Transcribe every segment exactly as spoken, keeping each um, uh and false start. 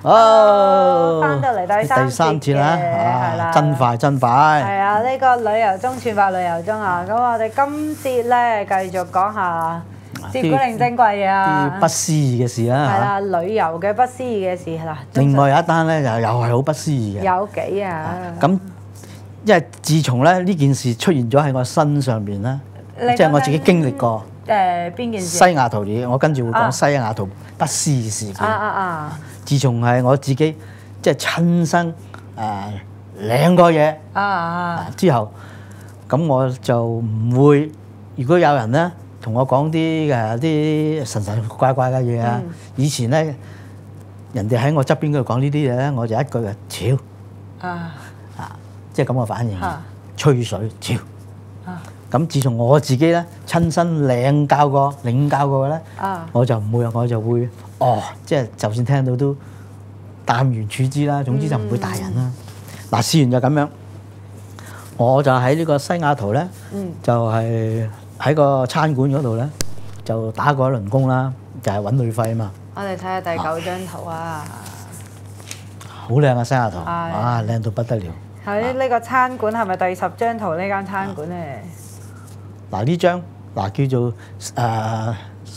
哦， 翻到嚟第三第三節啦， 係啦， 真快真快。 係啊，呢個旅遊中串法旅遊中啊，咁我哋今節咧繼續講下接古靈精怪嘢啊， 啲不思議嘅事啦。 係啦，旅遊嘅不思議嘅事係啦。 另外有一單咧，又又係好不思議嘅。 有幾啊？ 咁因為自從咧呢件事出現咗喺我身上邊咧，即係我自己經歷過。 誒邊件事？ 西雅圖嘢，我跟住會講西雅圖不思議事件。 啊啊啊！ 自從係我自己即係親身誒領過嘢啊啊之後，咁我就唔會。如果有人咧同我講啲誒啲神神怪怪嘅嘢啊，以前咧人哋喺我側邊嗰度講呢啲嘢咧，我就一句嘅超啊啊，即係咁嘅反應， 啊吹水超。 啊咁自從我自己咧親身領教過、領教過嘅咧， 啊我就唔會，我就會哦，即係就算聽到都淡然處之啦。總之就唔會打人啦。嗱、試完就咁樣，我就喺呢個西雅圖咧， 嗯就係喺個餐館嗰度咧，就打過一輪工啦，就係揾旅費啊嘛。 我哋睇下第九張圖啊！ 好靚啊西雅圖， 係啊靚到不得了。 喺呢個餐館係咪第十張圖呢間餐館咧？ 嗱呢張嗱叫做誒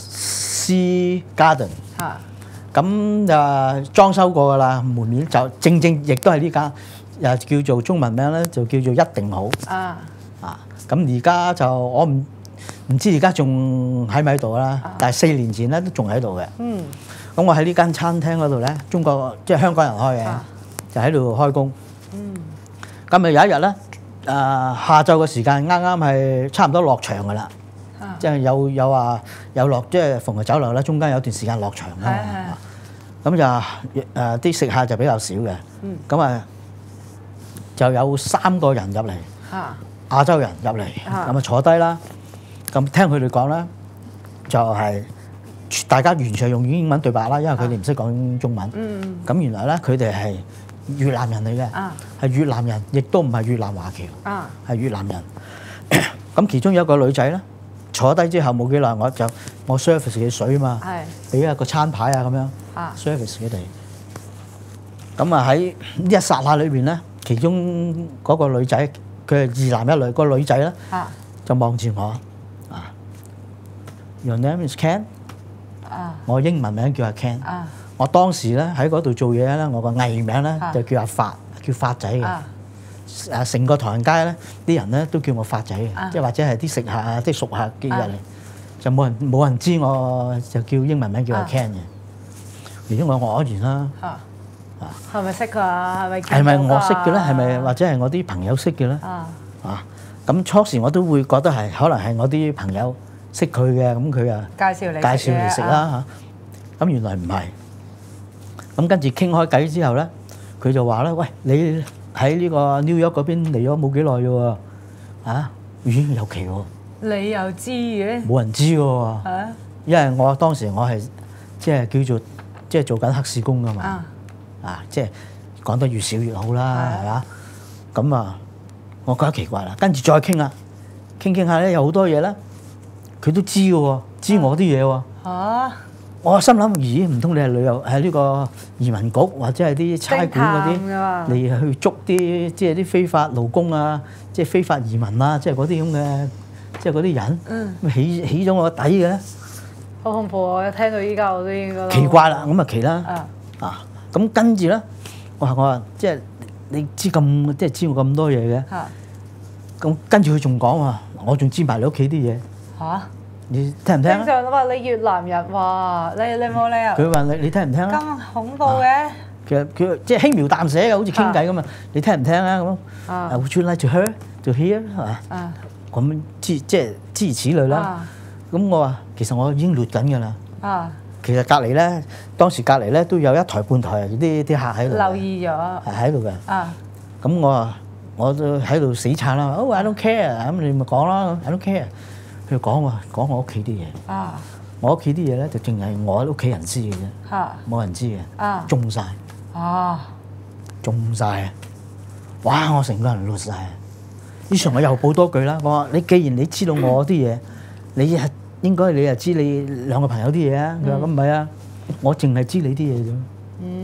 Sea Garden。 嚇咁誒裝修過㗎啦，門面就正正亦都係呢間，誒叫做中文名咧就叫做一定好啊啊！咁而家就我唔唔知而家仲喺咪喺度啦，但係四年前咧都仲喺度嘅。 嗯咁我喺呢間餐廳嗰度咧，中國即係香港人開嘅， 啊就喺度開工。 嗯咁啊有一日咧，誒下晝嘅時間啱啱係差唔多落場㗎啦， 啊即係有有話有落即係逢係酒樓咧，中間有段時間落場係啊。 係咁就誒啲食客就比較少嘅， 嗯咁啊就有三個人入嚟， 嚇亞洲人入嚟， 啊咁啊坐低啦。咁聽佢哋講咧，就係大家完全用英文對白啦，因為佢哋唔識講中文。 嗯咁原來咧佢哋係越南人嚟嘅， 啊係越南人，亦都唔係越南華僑， 啊係越南人。咁其中有一個女仔咧，坐低之後冇幾耐，我就我 service 嘅水啊嘛， 係俾一個餐牌啊咁樣。 啊 service 佢哋，咁啊喺呢一剎那裏邊咧，其中嗰個女仔佢係二男一女，個女仔咧啊就望住我啊 ，Your name is Ken， 啊我英文名叫阿 Ken， 啊我當時咧喺嗰度做嘢咧，我個藝名咧啊就叫阿發，叫發仔嘅， 啊誒成個唐人街咧啲人咧都叫我發仔嘅， 啊即係或者係啲食客啊、啲熟客嘅入啊嚟，就冇人冇人知我就叫英文名叫阿啊 Ken 嘅。如果我愕然啦， 嚇係咪識佢啊？係咪係咪見到㗎我識嘅咧？係咪或者係我啲朋友識嘅咧？ 啊啊，咁初時我都會覺得係可能係我啲朋友識佢嘅，咁佢啊介紹你介紹嚟食啦嚇。咁原來唔係。咁跟住傾開偈之後咧，佢就話咧：喂，你喺呢個 New York 嗰邊嚟咗冇幾耐啫喎，啊，咦有奇喎， 你又知嘅冇人知嘅喎， 嚇因為我當時我係即係叫做即係做緊黑市工㗎嘛。 啊啊，即係講得越少越好啦，係嘛？咁啊，我覺得奇怪啦。跟住再傾啦，傾傾下咧，有好多嘢咧，佢都知嘅喎，知我啲嘢喎。 嚇我心諗，咦？唔通你係旅遊係呢個移民局或者係啲差館嗰偵探㗎嘛啲，你去捉啲即係啲非法勞工啊，即係非法移民啊，即係嗰啲咁嘅，即係嗰啲人， 嗯起起咗我個底嘅， 好恐怖啊！一聽到依家我都應該奇怪啦，咁啊奇啦。 啊啊，咁跟住咧，我話我話即係你知咁即係知我咁多嘢嘅， 嚇咁跟住佢仲講話，我仲知埋你屋企啲嘢， 嚇你聽唔聽正啊？ 常話你越南人話你你冇理由佢話你你聽唔聽啊？ 咁恐怖嘅其實佢即係輕描淡寫嘅，好似傾偈咁啊！你聽唔聽啊？咁啊啊，Would you like to hear to hear 係嘛？ 啊咁之即係諸如此類啦。 啊咁我話其實我已經錄緊㗎啦。 啊其實隔離咧，當時隔離咧都有一台半台啲啲客喺度嘅， 留意咗係喺度嘅。 啊咁我話我都喺度死撐啦，哦 I don't care，咁你咪講啦 ，I don't care。佢講話講我屋企啲嘢， 啊我屋企啲嘢咧就淨係我屋企人知嘅啫， 嚇冇人知嘅， 啊中晒， 啊中晒啊！哇！我成個人攣晒啊！於是我又補多句啦，我話你既然你知道我啲嘢，你係應該你係知你兩個朋友啲嘢啊。佢話咁唔係啊，我淨係知你啲嘢啫， 嗯淨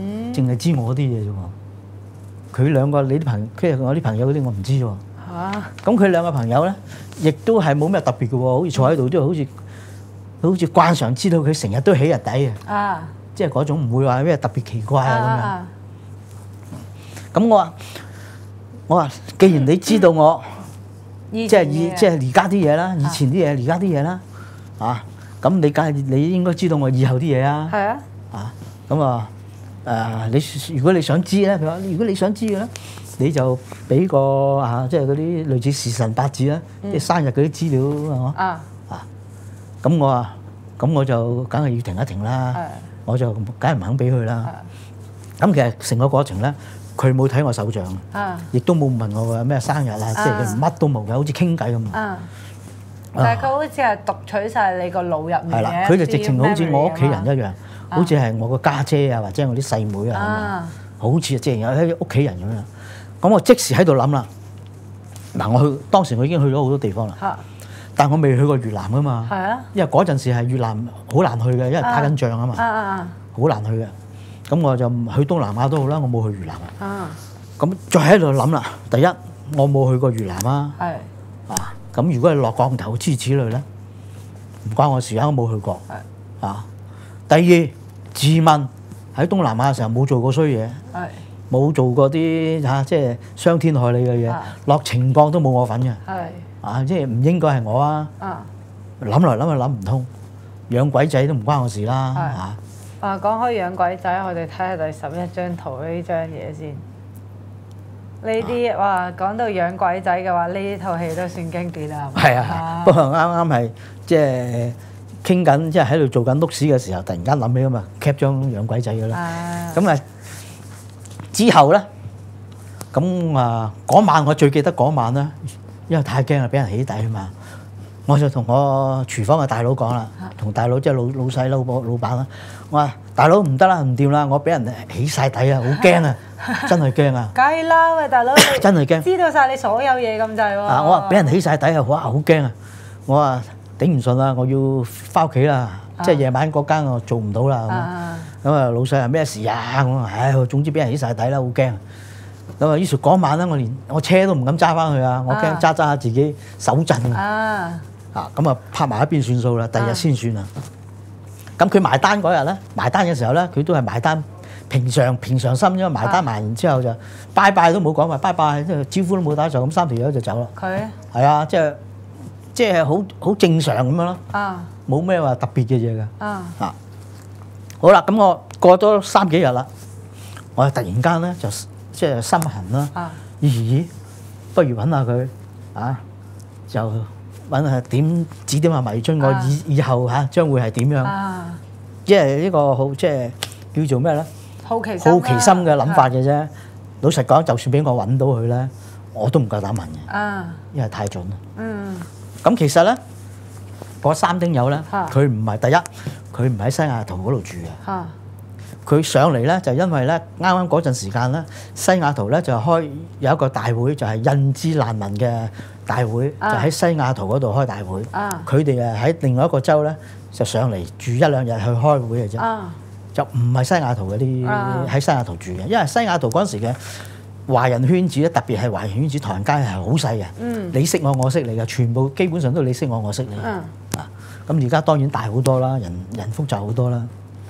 淨係知我啲嘢啫喎。佢兩個你啲朋，佢我啲朋友嗰啲我唔知喎。 嚇！ 咁佢兩個朋友咧，亦都係冇咩特別嘅喎，好似坐喺度都好似好似慣常知道佢成日都起日底嘅。 啊！ 即係嗰種唔會話咩特別奇怪啊咁樣。咁我話我話，既然你知道我，即係以即係而家啲嘢啦，以前啲嘢，而家啲嘢啦，啊，咁你梗係你應該知道我以後啲嘢啊。 係啊。 啊，咁啊誒，你如果你想知咧，佢話如果你想知嘅咧，你就俾個啊，即係嗰啲類似時辰八字啦，即係生日嗰啲資料係嘛。啊。啊，咁我話咁我就梗係要停一停啦。我就梗係唔肯俾佢啦。咁其實成個過程咧，佢冇睇我手掌，亦都冇問我話咩生日啊，即係佢乜都冇嘅，好似傾偈咁。 但係佢好似係讀取晒你個腦入面嘅。係啦， 佢就直情好似我屋企人一樣，好似係我個家姐啊，或者我啲細妹啊，好似即係有啲屋企人咁樣。咁我即時喺度諗啦，嗱，我去當時我已經去咗好多地方啦。但我未去過越南㗎嘛，因為嗰陣時係越南好難去嘅，因為打緊仗啊嘛，好難去嘅。咁我就去東南亞都好啦，我冇去越南啊。咁再喺度諗啦，第一我冇去過越南啊，啊咁如果係落降頭諸如此類咧，唔關我事啊，我冇去過。啊，第二自問喺東南亞嘅時候冇做過衰嘢，冇做過啲嚇即係傷天害理嘅嘢，落情降都冇我份嘅。啊！即係唔應該係我啊！諗來諗去諗唔通，養鬼仔都唔關我事啦嚇！ 啊，講開養鬼仔，我哋睇下第十一張圖呢張嘢先。呢啲哇，講到養鬼仔嘅話，呢套戲都算經典啦。 係啊，不過啱啱係即係傾緊，即係喺度做緊碌屎嘅時候，突然間諗起啊嘛，cap張養鬼仔嘅啦。咁啊之後咧，咁啊嗰晚我最記得嗰晚啦。因為太驚啦，俾人起底啊嘛！我就同我廚房嘅大佬講啦，同大佬即係老老細老闆老闆啦。我話大佬唔得啦，唔掂啦，我俾人起晒底啊，好驚啊，真係驚啊！ 梗係啦，喂大佬， 真係驚， 知道晒你所有嘢咁滯喎。 啊！我話俾人起晒底啊，哇，好驚啊！我話頂唔順啦，我要翻屋企啦，即係夜晚嗰間我做唔到啦。咁啊，老細話咩事啊？我話唉，總之俾人起晒底啦，好驚。咁啊！於是嗰晚咧，我連我車都唔敢揸翻去啊！我驚揸揸下自己手震啊！啊咁啊，拍埋一邊算數啦，第二日先算啊！咁佢埋單嗰日咧，埋單嘅時候咧，佢都係埋單平常平常心啫，埋單埋完之後就拜拜都冇講話拜拜，即係招呼都冇打，就咁三條友就走啦。佢係啊，即係即係好好正常咁樣咯。啊，冇咩話特別嘅嘢㗎。啊啊，好啦，咁我過咗三幾日啦，我突然間咧就〜即係心痕啦，咦？不如揾下佢啊，就揾下點指點下迷津我以以後嚇將會係點樣？即係呢個好即係叫做咩咧？好奇心好奇心嘅諗法嘅啫。老實講，就算俾我揾到佢咧，我都唔夠膽問嘅，因為太準啦。嗯。咁其實咧，嗰三丁友咧，佢唔係第一，佢唔喺西雅圖嗰度住嘅。佢上嚟咧就因為咧啱啱嗰陣時間咧，西雅圖咧就開有一個大會，就係印支難民嘅大會，就喺西雅圖嗰度開大會。佢哋啊喺另外一個州咧就上嚟住一兩日去開會嘅啫，就唔係西雅圖嗰啲喺西雅圖住嘅，因為西雅圖嗰陣時嘅華人圈子咧，特別係華人圈子，唐人街係好細嘅。你識我，我識你嘅，全部基本上都係你識我，我識你。啊，咁而家當然大好多啦，人人複雜好多啦。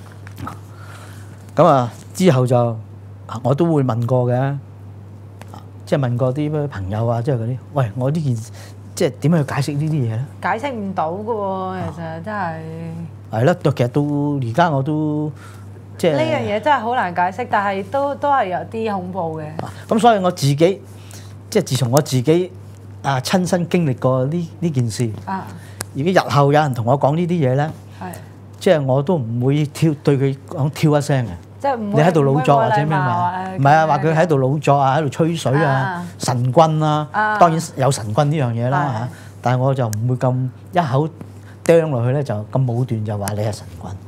咁啊，之後就我都會問過嘅，即係問過啲咩朋友啊，即係嗰啲，喂，我呢件即係點樣去解釋呢啲嘢咧？解釋唔到嘅喎，其實真係。係咯，其實到而家我都即係。呢樣嘢真係好難解釋，但係都都係有啲恐怖嘅。咁所以我自己即係自從我自己啊親身經歷過呢呢件事，啊，如果日後有人同我講呢啲嘢咧，係。即係我都唔會跳對佢講跳一聲嘅，即係唔會你喺度老作或者咩話？唔係啊，話佢喺度老作啊，喺度吹水啊，神棍啊，當然有神棍呢樣嘢啦嚇。但係我就唔會咁一口釘落去咧，就咁武斷就話你係神棍。嗯，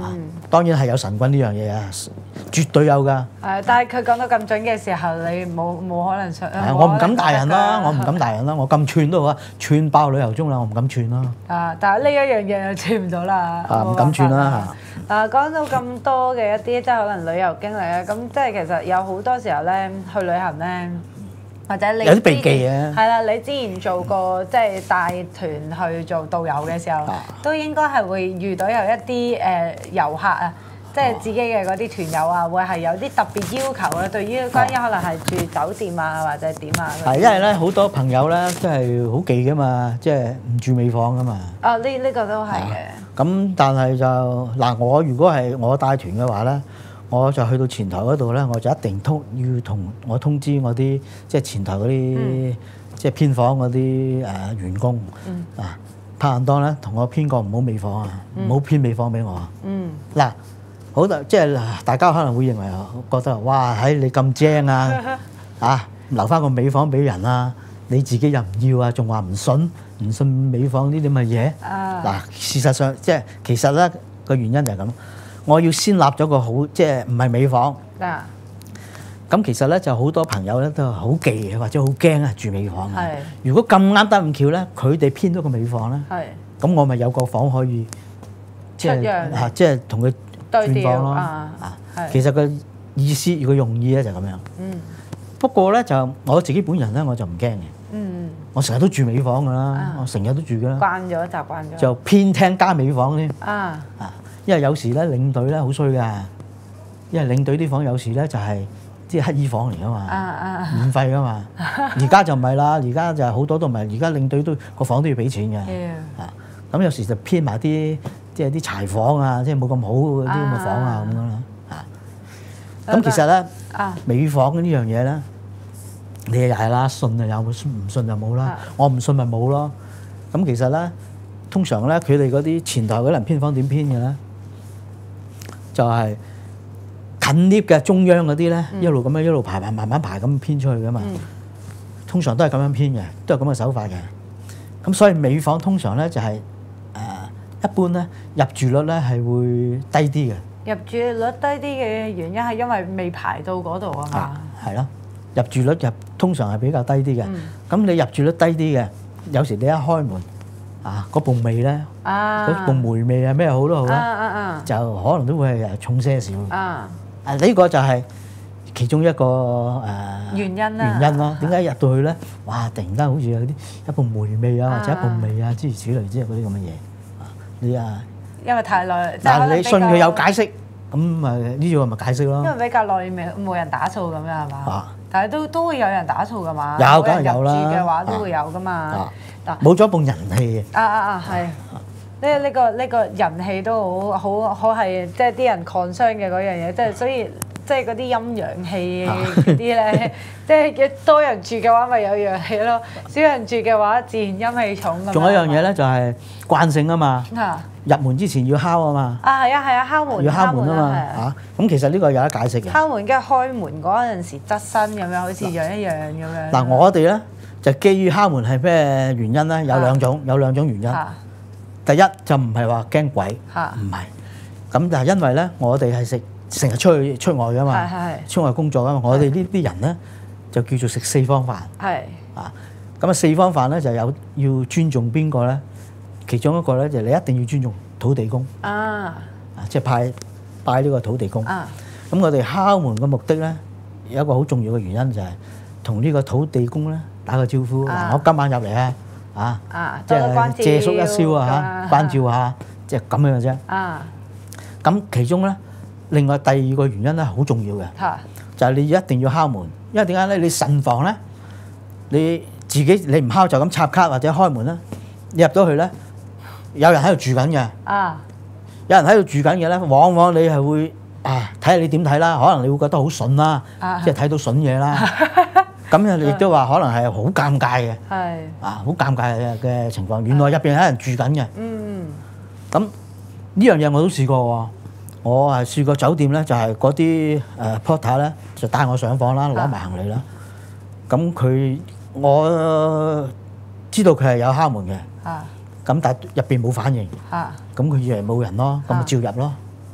當然係有神棍呢樣嘢啊，絕對有㗎。 係，但係佢講到咁準嘅時候，你冇冇可能信？ 我唔敢大人啦，我唔敢大人啦，我咁串都好啊，串爆旅遊中啦，我唔敢串啦。 啊！但係呢一樣嘢又串唔到啦。 啊，唔敢串啦嚇！啊，講到咁多嘅一啲即係可能旅遊經歷咧，咁即係其實有好多時候咧去旅行咧。或者你有啲避忌嘅， 係啦，你之前做過即係帶團去做導遊嘅時候，啊、都應該係會遇到有一啲誒、呃、遊客啊，即係自己嘅嗰啲團友啊，會係有啲特別要求咧，對於關於可能係住酒店啊或者點啊。係， 因為咧好多朋友咧都係好忌噶嘛，即係唔住尾房噶嘛。 哦，呢呢、呢個都係嘅。咁、 啊、但係就嗱，我如果係我帶團嘅話咧。我就去到前台嗰度咧，我就一定通要同我通知我啲即係前台嗰啲、嗯、即係編房嗰啲誒員工、嗯、啊，拍硬檔咧同我編個唔好尾房啊，唔好、嗯、編尾房俾我啊。嗱、嗯，好大即係大家可能會認為覺得哇，喺你咁精啊啊，留翻個尾房俾人啊，你自己又唔要啊，仲話唔信唔信尾房呢啲咁嘅嘢。嗱、啊，事實上即係其實咧個原因就係咁。我要先立咗個好，即係唔係尾房。嗱，咁其實咧就好多朋友咧都好忌或者好驚啊住尾房。係。如果咁啱得咁巧咧，佢哋編咗個尾房咧。係。咁我咪有個房可以，即係嚇，即係同佢轉房咯。啊。係。其實個意思，如果用意咧就咁樣。嗯。不過咧就我自己本人咧我就唔驚嘅。嗯。我成日都住尾房㗎啦，我成日都住㗎啦。 慣咗，習慣咗。 就偏廳加尾房添。啊。啊。因為有時咧領隊咧好衰㗎，因為領隊啲房有時咧就係即係乞衣房嚟㗎嘛，啊啊、免費㗎嘛。而家就唔係啦，而家就係好多都唔係，而家領隊都個房都要俾錢嘅。啊，咁有時就編埋啲即係啲柴房啊，即係冇咁好嗰啲咁嘅房啊咁樣啦。啊，咁其實咧尾房呢樣嘢咧，你又係啦，信就有，唔信就冇啦。我唔信咪冇咯。咁其實咧，通常咧佢哋嗰啲前台嗰啲人編房點編嘅咧？就係近 lift 嘅中央嗰啲咧，一路咁樣一路排排慢慢排咁編出去㗎嘛。嗯、通常都係咁樣編嘅，都係咁嘅手法嘅。咁所以尾房通常咧就係、是、誒、呃、一般咧入住率咧係會低啲嘅。 入住率低啲嘅原因係因為未排到嗰度啊嘛。 係咯，入住率入通常係比較低啲嘅。咁、嗯、你入住率低啲嘅，有時你一開門。啊！嗰部味咧，嗰部梅味啊，咩好都好啦，就可能都會係重些少。啊！啊呢個就係其中一個誒原因啦。 原因咯，點解入到去咧？哇！突然間好似有啲一部梅味啊，或者一部味啊，諸如此類之類嗰啲咁嘅嘢。啊！你啊， 因為太耐。 嗱，你信佢有解釋，咁咪呢個咪解釋咯。 因為比較耐未冇人打掃咁樣係嘛？啊！但係都都會有人打掃㗎嘛？ 有梗係有啦。 入住嘅話都會有㗎嘛。 冇咗一埲人氣啊啊啊！係呢呢個呢個人氣都好好好係即係啲人 concern 嘅嗰樣嘢，即係所以即係嗰啲陰陽氣嗰啲咧，即係多人住嘅話咪有陽氣咯，少人住嘅話自然陰氣重咁。 仲有一樣嘢咧就係慣性啊嘛，入門之前要敲啊嘛。 啊係啊係啊，敲門要敲門啊嘛嚇，咁其實呢個有得解釋嘅。 敲門跟住開門嗰陣時側身咁樣，好似樣一樣咁樣。 嗱我哋咧。就基於敲門係咩原因咧？有兩種，有兩種原因。第一就唔係話驚鬼，唔係。咁就係因為咧，我哋係食成日出去出外噶嘛，出外工作噶嘛。我哋呢啲人咧就叫做食四方飯。係。啊，咁啊四方飯咧就有要尊重邊個咧？其中一個咧就你一定要尊重土地公。啊。啊，即係拜拜呢個土地公。啊。咁我哋敲門嘅目的咧，有一個好重要嘅原因就係同呢個土地公咧。打個招呼，啊、我今晚入嚟啊！啊，即係借宿一宵啊！嚇，關照下，即係咁樣嘅啫。啊，咁其中咧，另外第二個原因咧，好重要嘅，啊、就係你一定要敲門，因為點解咧？你慎防咧，你自己你唔敲就咁插卡或者開門咧，你入到去咧，有人喺度住緊嘅。啊，有人喺度住緊嘅咧，往往你係會啊，睇下你點睇啦，可能你會覺得好筍啦，啊、即係睇到筍嘢啦。咁啊，亦都話可能係好尷尬嘅，係啊，好尷尬嘅嘅情況。原來入邊有人住緊嘅，嗯，咁呢樣嘢我都試過喎。我係試過酒店咧，就係嗰啲誒 porter 咧，就帶我上房啦，攞埋行李啦。咁佢我知道佢係有敲門嘅，啊，咁但係入邊冇反應，啊，咁佢以為冇人咯，咁咪照入咯，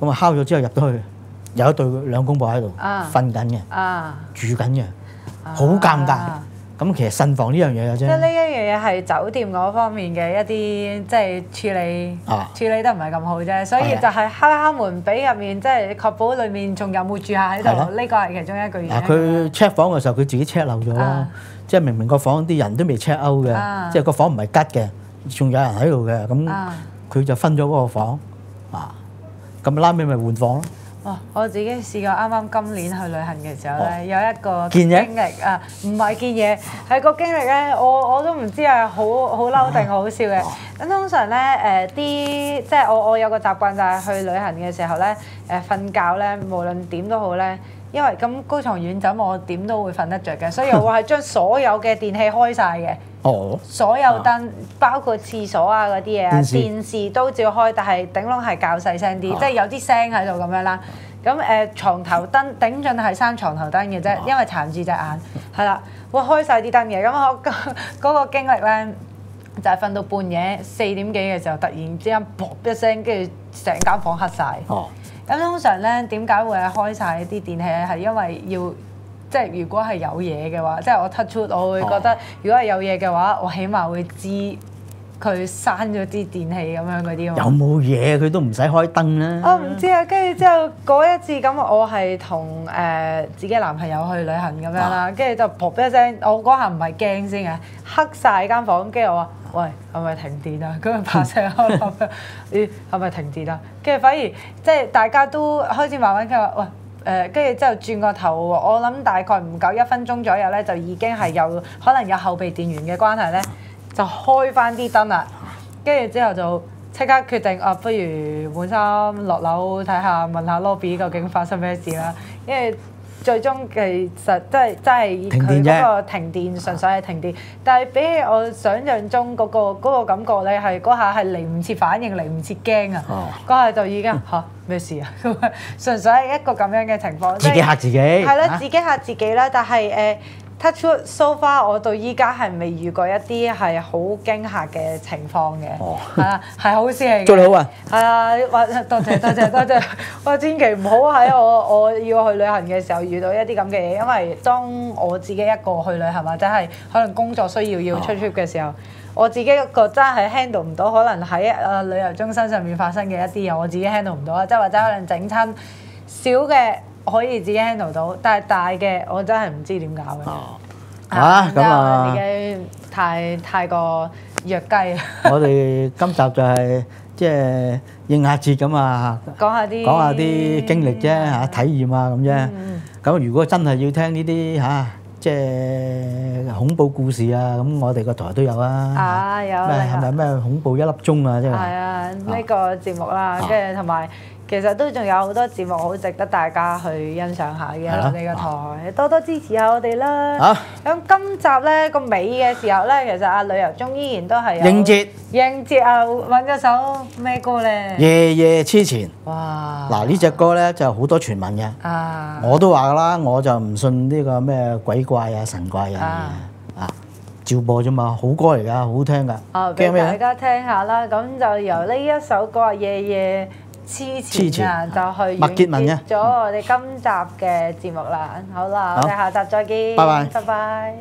咁啊敲咗之後入到去，有一對兩公婆喺度啊瞓緊嘅， 啊， 住緊嘅，好尷尬。咁其實慎防呢樣嘢嘅啫。 即係呢一樣嘢係酒店嗰方面嘅一啲即係處理、 啊、 處理得唔係咁好啫，所以就係敲敲門俾入面，即係確保裡面仲有冇住客喺度。呢個係其中一個原因。 嗱，佢 check 房嘅時候，佢自己 check 漏咗啦。啊、即係明明個房啲人都未 check out 嘅，啊、即係個房唔係吉嘅，仲有人喺度嘅，咁佢、啊、就分咗嗰個房啊。咁拉尾咪換房咯。 哦，我自己試過啱啱今年去旅行嘅時候咧，哦、有一個經歷啊，唔係見嘢，係個經歷咧，我我都唔知係好好嬲定好笑嘅。咁、哦、通常咧誒啲即係我我有個習慣就係去旅行嘅時候咧誒、呃、瞓覺咧，無論點都好咧，因為咁高床軟枕我點都會瞓得着嘅，所以我係將所有嘅電器開晒嘅。哦，所有燈、啊、包括廁所啊嗰啲嘢啊，電視，電視都照開，但係頂籠係較細聲啲，啊、即係有啲聲喺度咁樣啦。咁誒牀頭燈頂盡係閂床頭燈嘅啫，啊、因為殘住隻眼，係啦，會開晒啲燈嘅。咁我嗰、嗰個經歷咧，就係、係、瞓到半夜四點幾嘅時候，突然之間噗一聲，跟住成間房黑晒。哦、啊，咁通常咧點解會係開晒啲電器咧？係因為要。即係如果係有嘢嘅話，即係我 touch wood，我會覺得如果係有嘢嘅話，我起碼會知佢閂咗啲電器咁樣嗰啲。有冇嘢佢都唔使開燈啦。 我唔知啊，跟住之後嗰一次咁，我係同誒自己男朋友去旅行咁樣啦，跟住就噗一聲，我嗰下唔係驚先嘅，黑晒間房，跟住我話：喂，係咪停電啊？咁樣拍聲，我諗咦係咪停電啊？跟住反而即係大家都開始慢慢傾話，喂。誒，跟住之後轉個頭，我諗大概唔夠一分鐘左右咧，就已經係有可能有後備電源嘅關係咧，就開翻啲燈啦。跟住之後就即刻決定啊，不如換衫落樓睇下，問下 lobby 究竟發生咩事啦。因為最終其實真係真係佢嗰個停電，純粹係停電，但係比起我想象中嗰個嗰個感覺咧，係嗰下係嚟唔切反應，嚟唔切驚啊！嗰下就已經嚇咩事啊？咁啊，純粹係一個咁樣嘅情況， 自己嚇自己係啦，自己嚇自己啦。但係誒 touch wood so far，我到依家係未遇過一啲係好驚嚇嘅情況嘅，係啊，係好事嚟嘅。 祝你好啊！ 係啊，話多謝多謝多謝，我千祈唔好喺我我要去旅行嘅時候遇到一啲咁嘅嘢，因為當我自己一個去旅行或者係可能工作需要要出 trip 嘅時候，我自己一個真係 handle 唔到，可能喺誒旅遊中心上面發生嘅一啲嘢，我自己 handle 唔到啊，即係或者可能整親小嘅。可以自己 handle 到，但係大嘅我真係唔知點搞嘅。哦， 啊咁啊， 自己太太過弱雞。 我哋今集就係即係應下節咁啊， 講下啲講下啲經歷啫嚇，體驗啊咁啫。咁如果真係要聽呢啲嚇，即係恐怖故事啊，咁我哋個台都有啊。 啊有。 咩係咪咩恐怖一粒鐘啊？即係。係啊，呢個節目啦，跟住同埋。其實都仲有好多節目好值得大家去欣賞下嘅，我哋個台多多支持下我哋啦。好，咁今集咧個尾嘅時候咧，其實阿旅遊中依然都係應節應節啊，揾咗首咩歌咧？ 夜夜痴纏。 哇！ 嗱呢隻歌咧就好多傳聞嘅。啊！我都話㗎啦，我就唔信呢個咩鬼怪啊神怪啊啊！照播啫嘛，好歌嚟㗎，好聽㗎。 啊，俾大家聽下啦。咁就由呢一首歌啊，夜夜痴纏啊，就去完結咗我哋今集嘅節目啦。好啦，我哋下集再見。拜拜。拜拜。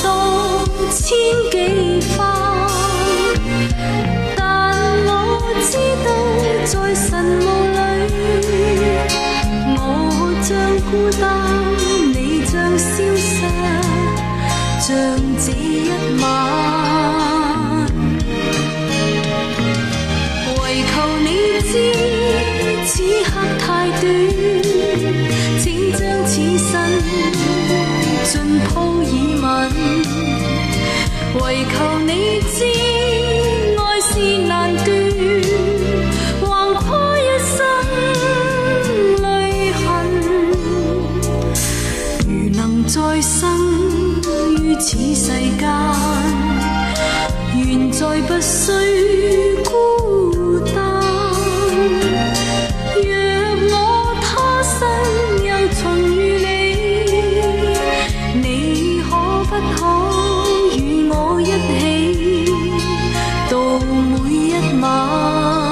千幾番，但我知孤單，你將消失，像這一晚。唯求你知，此刻太短，請將此生盡鋪以吻。唯求你知，愛是難斷，橫跨一生淚痕。如能再生於此世間，願再不需孤單。若我他生又重遇你，你可不可與我一起到每一晚？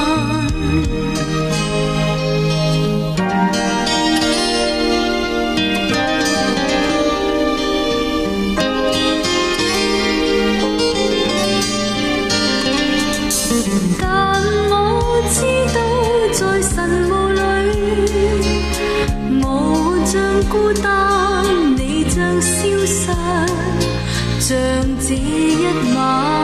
但我知道在神霧裏，我將孤單，你將消失，像這一晚。